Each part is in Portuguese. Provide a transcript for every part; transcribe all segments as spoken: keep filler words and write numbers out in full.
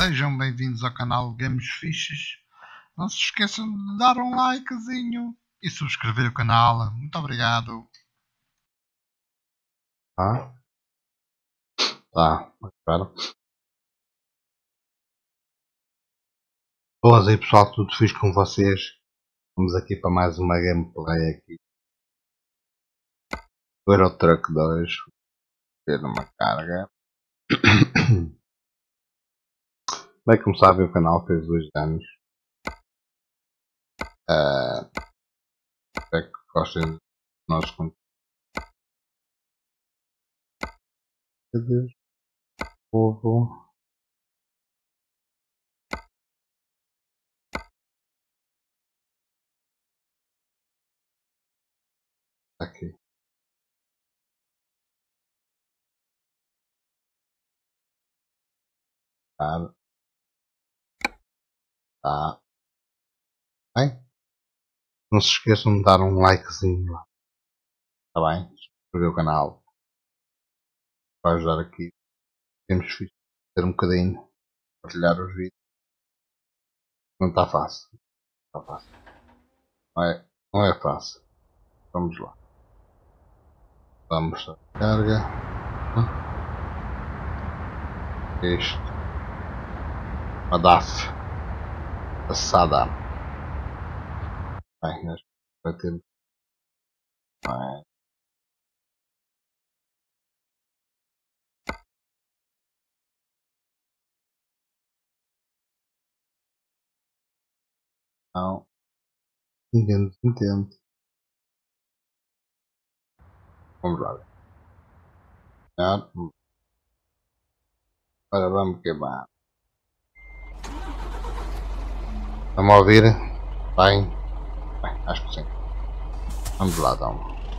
Sejam bem-vindos ao canal Games Fiches. Não se esqueçam de dar um likezinho e subscrever o canal. Muito obrigado. Ah, tá, claro. Boas aí pessoal, tudo fixe com vocês? Vamos aqui para mais uma gameplay aqui. Euro Truck dois. Ter uma carga. Bem, como sabem, o canal fez dois anos. Uh, espero que gostem do nosso conteúdo. Cadê? Povo. Aqui. Tá. Tá. Bem? Não se esqueçam de dar um likezinho lá. Tá bem? Subscrever o canal. Vai ajudar aqui. Temos que ter um bocadinho. Partilhar os vídeos. Não está fácil. Não está fácil. Não é, não é fácil. Vamos lá. Vamos à carga. Isto. Uma D A F. Passada. Bem, acho que vai ter. Bem. Não. Entendo, entendo. Vamos lá. Agora vamos queimar. Vamos ouvir? Bem. Bem, acho que sim. Vamos lá então.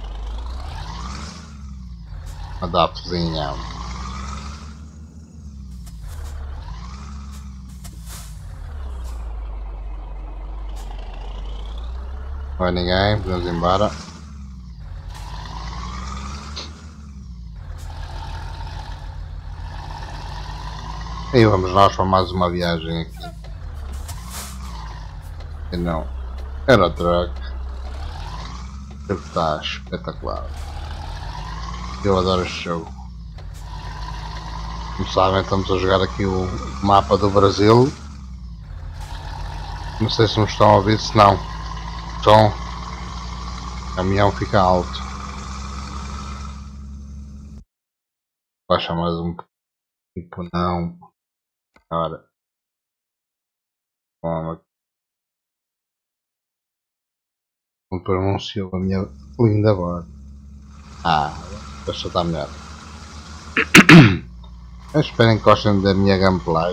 Uma DAFzinha. Não vai ninguém, podemos ir embora. E vamos nós para mais uma viagem aqui. E não. Euro Truck. Está espetacular. Eu adoro este jogo. Como sabem, estamos a jogar aqui o mapa do Brasil. Não sei se me estão a ouvir, se não. O som. O caminhão fica alto. Baixa mais um tipo, não. Agora. Como pronunciou a minha linda voz. Ah, deixa estar melhor. Esperem que gostem da minha gameplay.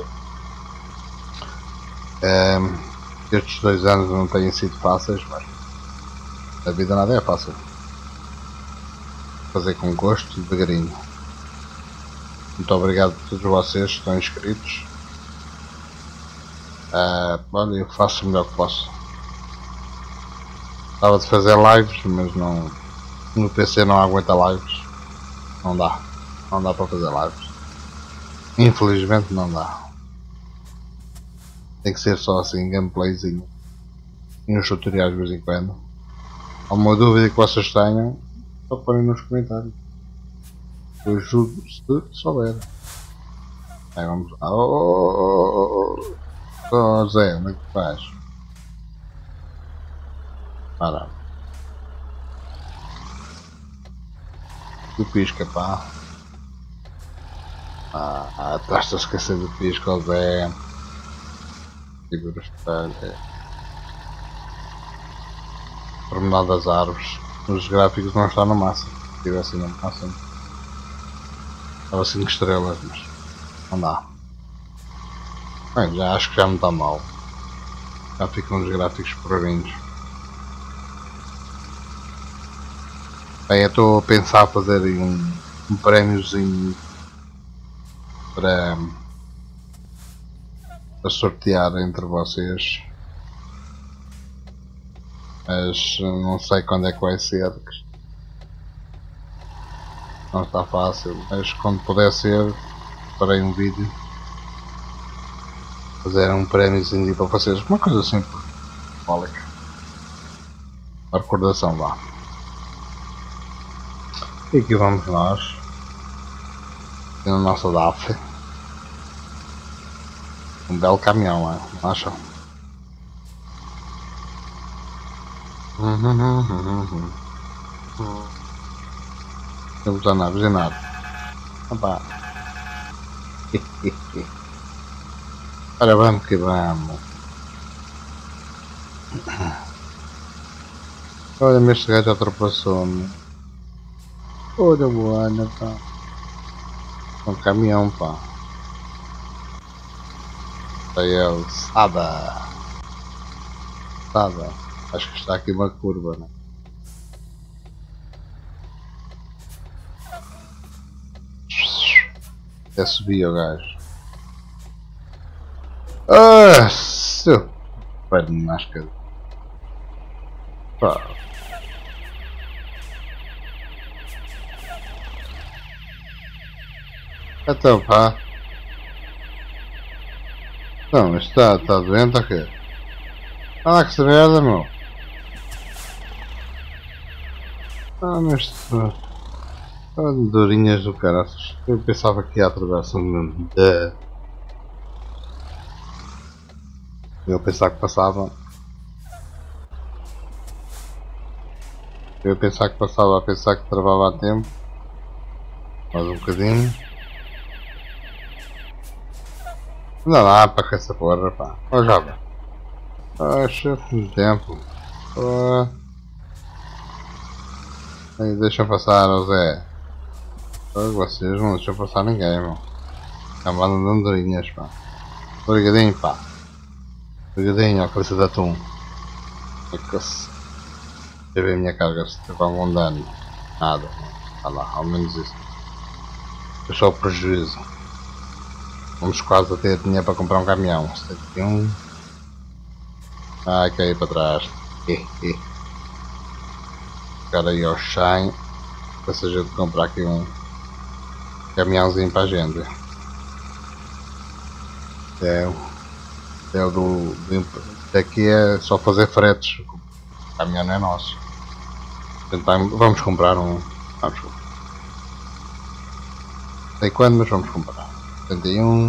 Um, estes dois anos não têm sido fáceis, mas a vida nada é fácil. Fazer com gosto e devagarinho. Muito obrigado a todos vocês que estão inscritos. Uh, olha, eu faço o melhor que posso. Estava de fazer lives, mas não, no P C não aguenta lives. Não dá. Não dá para fazer lives. Infelizmente não dá. Tem que ser só assim, gameplayzinho. E uns tutoriais de vez em quando. Alguma dúvida que vocês tenham, só porem nos comentários. Eu ajudo se souber. Aí vamos lá. Oh, oh, oh, oh, oh Zé, como é que faz? Para. Do pisca, pá. Ah, ah estás a esquecer do pisca, oh Zé. Segura o espelho. Promenade das árvores. Os gráficos não estão no máximo. Se estivessem no máximo. Estava cinco estrelas, mas não dá. Bem, já acho que já não está mal. Já ficam os gráficos porreirinhos. Bem, eu estou a pensar fazer um, um prémiozinho para, para sortear entre vocês, mas não sei quando é que vai ser, não está fácil, mas quando puder ser farei um vídeo fazer um prémiozinho para vocês, uma coisa assim simbólica. A recordação lá. E aqui vamos nós. Na nossa D A F. Um belo caminhão, não acham? Não está nada, não nada. Opa. Ora vamos que vamos. Olha-me, este gajo ultrapassou-me. Olha o Ana, pá. Um caminhão, pá. Está ele. Sada. Sada. Acho que está aqui uma curva, né? Até subi o gajo. Ah, seu pé de máscara. Pá. Então, pá. Não, isto está, está doente ou quê? Ah, lá que essa merda, meu. Ah, mas isto... Ah, dorinhas do caraças. Eu pensava que ia atravessar mesmo. Eu pensava que passava. Eu pensava que passava a pensar que travava a tempo. Mais um bocadinho. Não dá para com essa porra, pá. Ó, jovem. Ah, chefe de tempo. Ah. Aí, deixa passar, o Zé. Ah, vocês não deixam passar ninguém, meu. Camada de andorinhas, pá. Obrigadinho, pá. Obrigadinho, ó, cabeça de atum. É que se... Deixa eu ver a minha carga, se teve algum dano. Nada. Olha lá, ao menos isso. Foi só o prejuízo. Vamos quase a ter dinheiro para comprar um caminhão. setenta e um. Ai, caí para trás. Ficar aí ao Shine. Para se a gente comprar aqui um caminhãozinho para a gente. É, é o do, do. Aqui é só fazer fretes. O caminhão não é nosso. Então, vamos comprar um. Vamos comprar. Não sei quando, mas vamos comprar. setenta e um.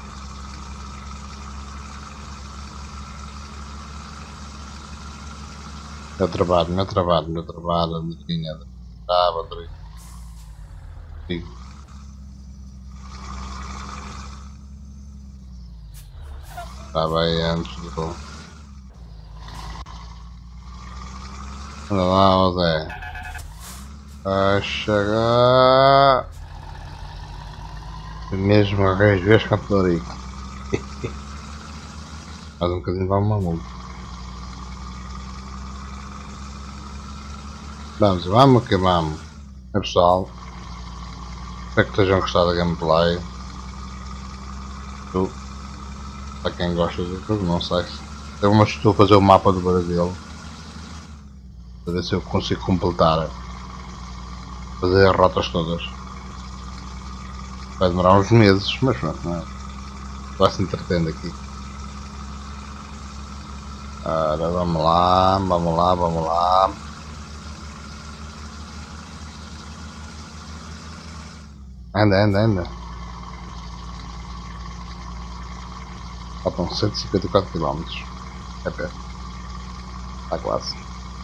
Meu trabalho, meu trabalho, meu trabalho, a madrinha da bateria. Estava aí antes do. Anda lá, ó Zé. Vai chegar. Mesmo a vez, vez com a Florica. Mais um bocadinho vai uma multa. Vamos, vamos que vamos. É pessoal. Espero que tenham gostado da gameplay. Eu, para quem gosta do jogo, não sei. Eu mas estou a fazer o mapa do Brasil. Para ver se eu consigo completar. Fazer as rotas todas. Vai demorar uns meses, mas pronto, não é? Vai se entretendo aqui. Ora, vamos lá, vamos lá, vamos lá. Anda, anda, anda. Faltam cento e cinquenta e quatro quilómetros. É perto. Está quase.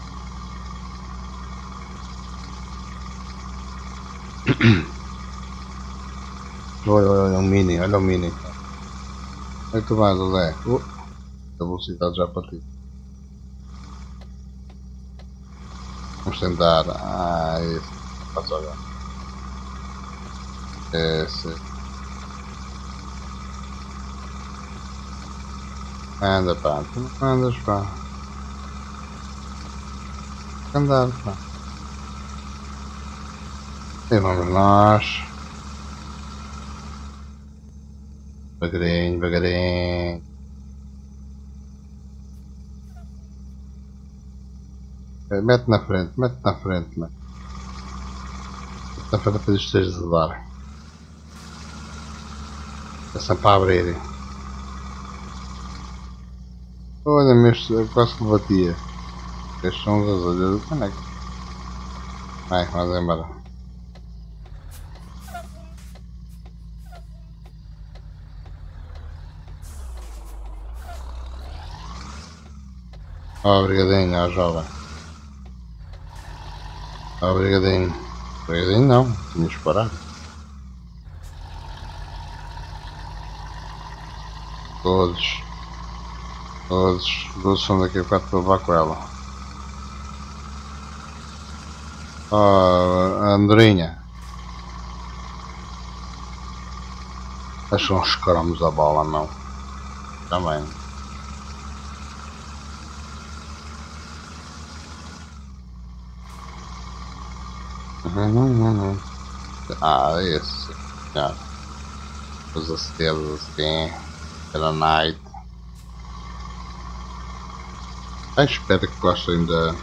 Olha, olha, um mini, olha o mini. Onde tu vais, Zé? Uh, a velocidade já partiu. Vamos tentar. Ah, isso. Passa agora. Esse. Anda, pá. Tu não andas, pá. Andar, pá. E vamos nós. Devagarinho, devagarinho. Mete na frente, mete na frente, mete. Mete na frente para isto esteja de dar. É sempre a abrir. Olha, mas quase que batia. Estes são os olhos do caneco. Vai, vamos embora. Obrigadinho, ó jovem. Obrigadinho. Obrigadinho não, tínhamos que parar. Todos. Todos. Todos são daqui a quatro para levar com ela. Oh, Andorinha. Acham uns cromos a bola, não? Também. Ah, esse. Já. Os aceiros assim. Pela night. Ah, espero que gostem da.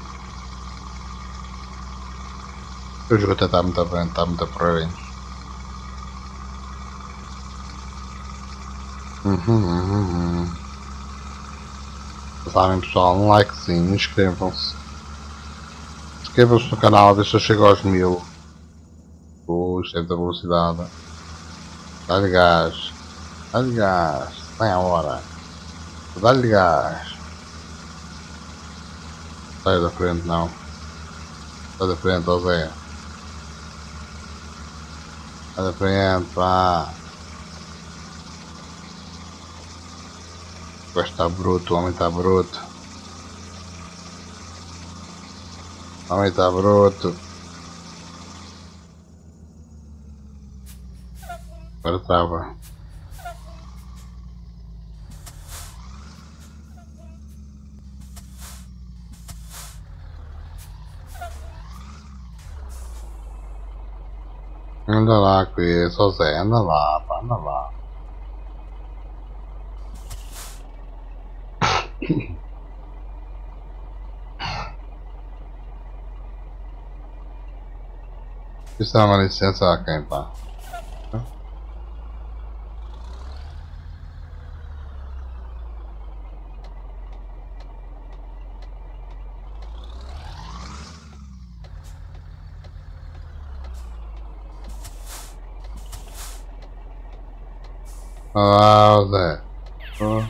O jogo até está muito bem, está muito a porreirinho. Uhum, uhum, uhum. Sabem pessoal, um likezinho, inscrevam-se. Inscrevam-se no canal a ver se eu chego aos mil. Puxa, da velocidade. Dá-lhe gás. Dá-lhe gás. Tem a hora. Dá-lhe gás. Sai da frente não. Sai da frente, ó Zé. Sai da frente, pá. O gajo está bruto, o homem está bruto. O homem está bruto. Agora estava. Anda lá com isso, ó Zé, anda lá, pá, anda lá. Isso é uma licença a quem, pá? Ah, Zé. Oh.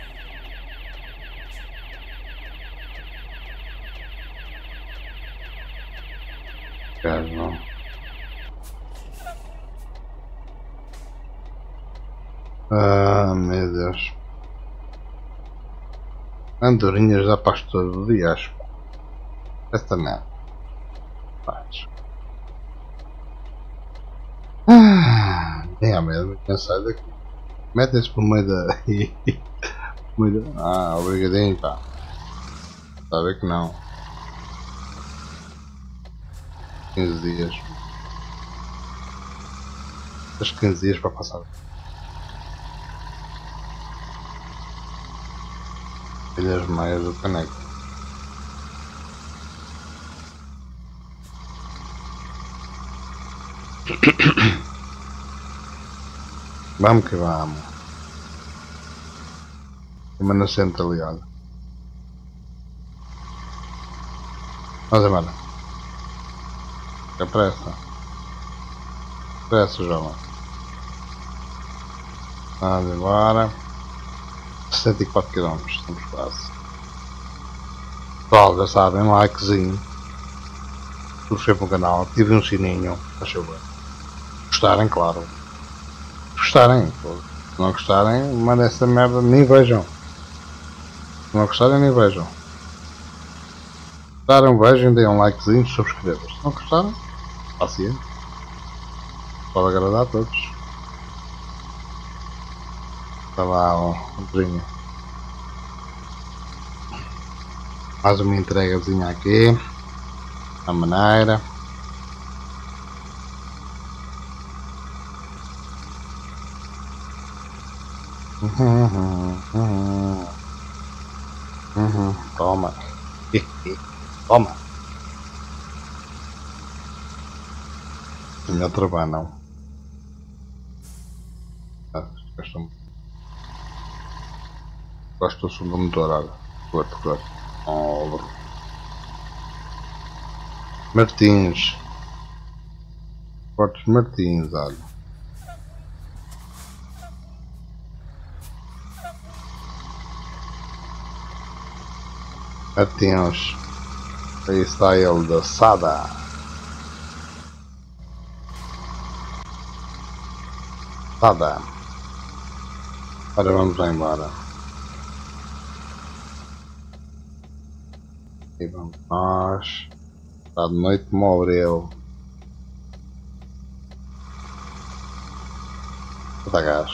Quero não. Ah, meu Deus. Andorinhas dá para todo o dia, acho. Esta merda. Faz. Ah, nem há medo, quem sai daqui. Metem-se por meio da. por meio da... Ah, obrigadinho, pá. Está a ver que não. quinze dias. Tens quinze dias para passar. Ilhas Maias do Caneco. Vamos que vamos. Uma nascente ali, olha. Vamos embora. Que pressa. Pressa, jovem. Vamos embora. sessenta e quatro quilômetros, estamos quase. Pessoal, já sabem, um likezinho. Subscrevam o canal, ativem um sininho. Faz favor. Gostarem, claro. Gostarem. Se não gostarem, mandem essa merda, nem vejam. Se não gostarem, nem vejam. Se gostarem, vejam, deem um likezinho, subscrevam. Se não gostarem, paciente. Pode agradar a todos. Está lá o Andrinho. Mais uma entregazinha aqui. A maneira. Uhum, uhum, uhum. Uhum. Toma. Toma. Melhor trabalho não. Ah, Gosto do som do motor, olha. Curto, curto. Oh, Martins. Portos Martins, olha. Martins. Aí está ele da Sada. Sada. Agora vamos lá embora. E vamos nós. Está de noite, morreu. Puta gás.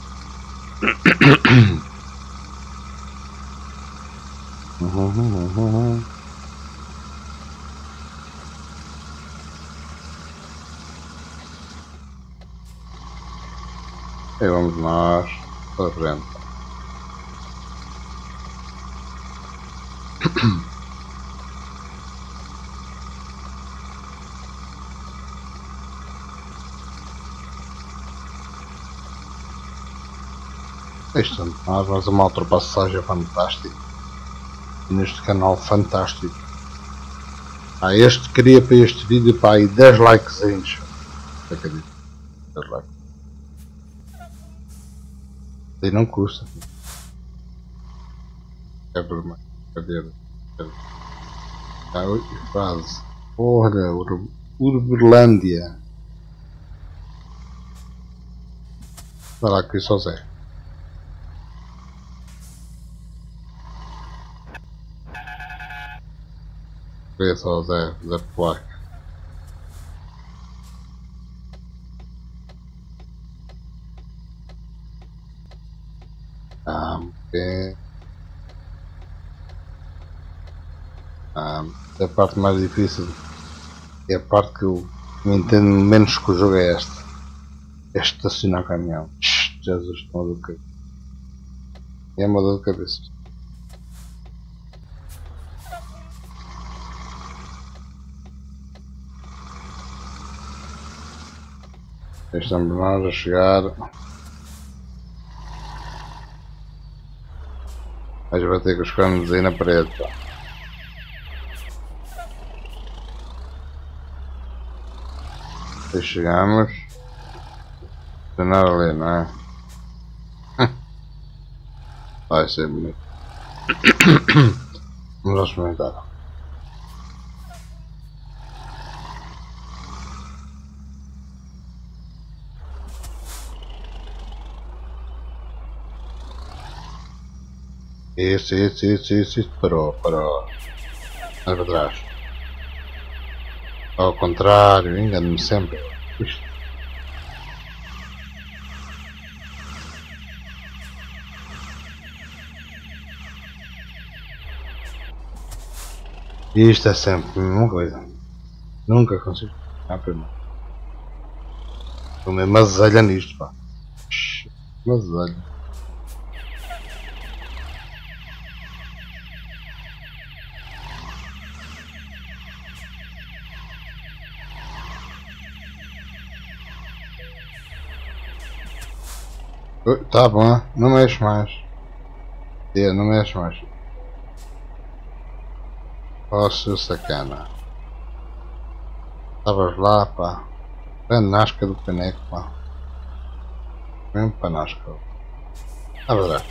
E vamos nós para frente. Isto, nós vamos a uma ultrapassagem fantástica. E neste canal fantástico. Ah, este queria para este vídeo para aí dez likezinhos. Acredito. dez likes. E não custa. É vermelho. Cadê? Ah, quase. Olha, Ur Urberlândia. Vai lá que só Zé. Vê só Zé, Zé Placa. Ah, bem. Ah, é a parte mais difícil. É a parte que eu me entendo menos que o jogo é esta. É estacionar caminhão. Jesus, estou a dor de cabeça. É uma dor de cabeça. Estamos nós a chegar. Mas vai ter que os canos aí na parede. Pá. E chegamos. Não tem nada ali, não é? Vai ser bonito. Vamos lá experimentar. Isso, isso, isso, isso, isso. Parou, parou. Mais para trás. Ao contrário, engano-me sempre. Isto. Isto é sempre a mesma coisa. Nunca consigo. Ah, primeiro. Estou mesmo azelha nisto, pá. Azelha. Tá bom, não mexe mais. É, não mexe mais. Ó, seu sacana. Estavas lá, pá. Grande nasca do caneco, pá. Mesmo para nasca. A verdade.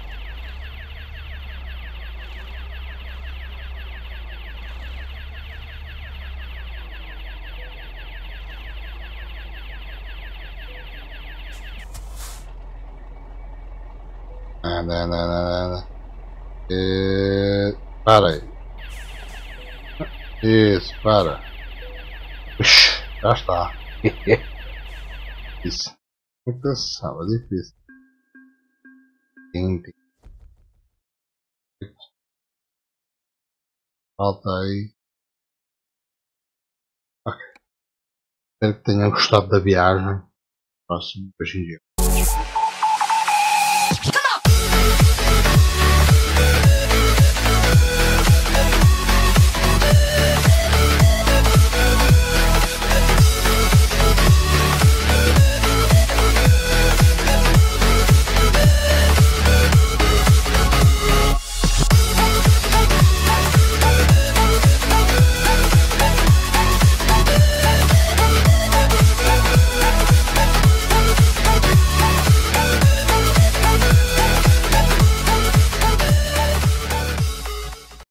Anda, anda, anda, anda. E... Para aí. Isso, para. Ux, já está. Isso. Muito estava difícil. Quente. Falta aí. Ok. Espero que tenham gostado da viagem. Próximo beijinho.